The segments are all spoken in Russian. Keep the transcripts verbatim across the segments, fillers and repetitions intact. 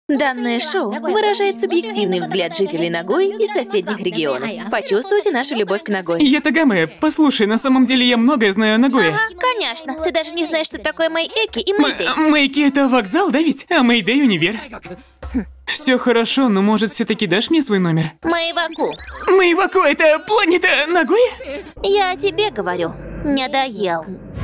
Данное шоу выражает субъективный взгляд жителей Нагои и соседних регионов. Почувствуйте нашу любовь к Нагое. Ятагаме, послушай, на самом деле я многое знаю о Нагое. Ага, конечно. Ты даже не знаешь, что такое Мэйэки и Мэйдэй. Мэйки это вокзал, да ведь? А Мэйдэй универ. Все хорошо, но может все-таки дашь мне свой номер? Мэйваку. Мэйваку это планета Нагоя? Я тебе говорю, не доел.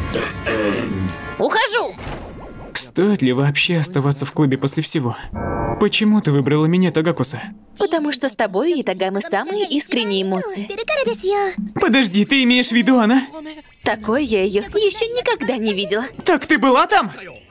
Ухожу! Стоит ли вообще оставаться в клубе после всего? Почему ты выбрала меня, Тагакуса? Потому что с тобой и Тагамы самые искренние эмоции. Подожди, ты имеешь в виду она? Такой я ее еще никогда не видела. Так ты была там?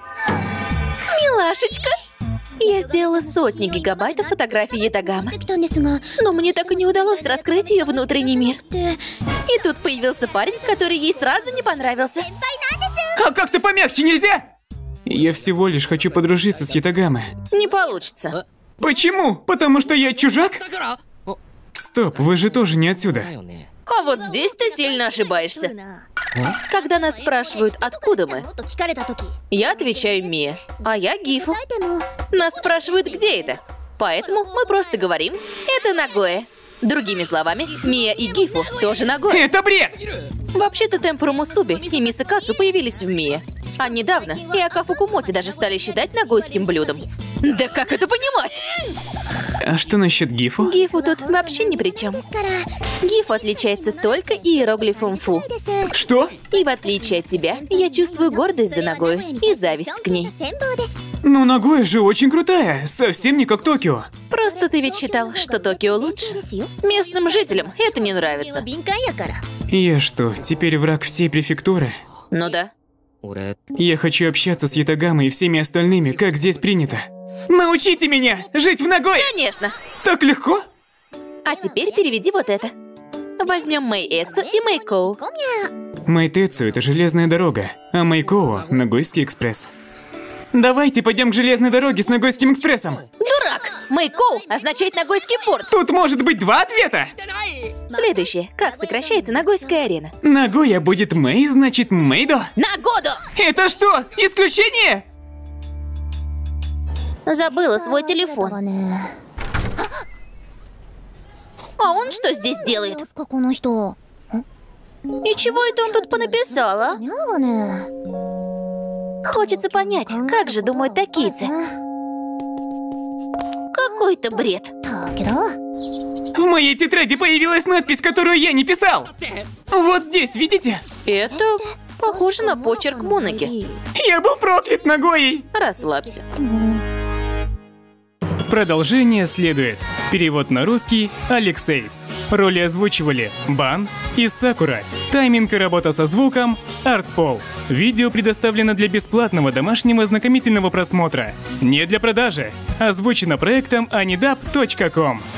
Милашечка! Я сделала сотни гигабайтов фотографий Ятагамы, но мне так и не удалось раскрыть ее внутренний мир. И тут появился парень, который ей сразу не понравился. А как ты помягче, нельзя? Я всего лишь хочу подружиться с Ятагамой. Не получится. Почему? Потому что я чужак? Стоп, вы же тоже не отсюда. А вот здесь ты сильно ошибаешься. Когда нас спрашивают, откуда мы, я отвечаю Мия, а я Гифу. Нас спрашивают, где это, поэтому мы просто говорим, это Нагоя. Другими словами, Мия и Гифу тоже Нагоя. Это бред! Вообще-то Темпуру Мусуби и Мисакацу появились в Мие. А недавно и Акафу Кумоти даже стали считать нагойским блюдом. Да как это понимать? А что насчет Гифу? Гифу тут вообще ни при чем. Гифу отличается только иероглифом фу. Что? И в отличие от тебя, я чувствую гордость за Нагою и зависть к ней. Ну, Нагоя же очень крутая, совсем не как Токио. Просто ты ведь считал, что Токио лучше. Местным жителям это не нравится. Я что, теперь враг всей префектуры? Ну да. Я хочу общаться с Ятагамой и всеми остальными, как здесь принято. Научите меня жить в Нагое! Конечно. Так легко? А теперь переведи вот это. Возьмем Мэйэцу и Мэйкоу. Мэйтэцу – это железная дорога, а Мэйкоу – Нагойский экспресс. Давайте пойдем к железной дороге с Нагойским экспрессом. Дурак! Мэйкоу означает Нагойский порт. Тут может быть два ответа. Следующее. Как сокращается Нагойская арена? Нагоя будет Мэй, значит Мэйдо. Нагодо! Это что, исключение? Забыла свой телефон. А он что здесь делает? И чего это он тут понаписал, а? Хочется понять, как же думают токийцы. Какой-то бред. В моей тетради появилась надпись, которую я не писал. Вот здесь, видите? Это похоже на почерк Монаки. Я был проклят Нагоей. Расслабься. Продолжение следует. Перевод на русский Алексейс. Роли озвучивали Бан и Сакура. Тайминг и работа со звуком Артпол. Видео предоставлено для бесплатного домашнего ознакомительного просмотра. Не для продажи. Озвучено проектом анидап точка ком.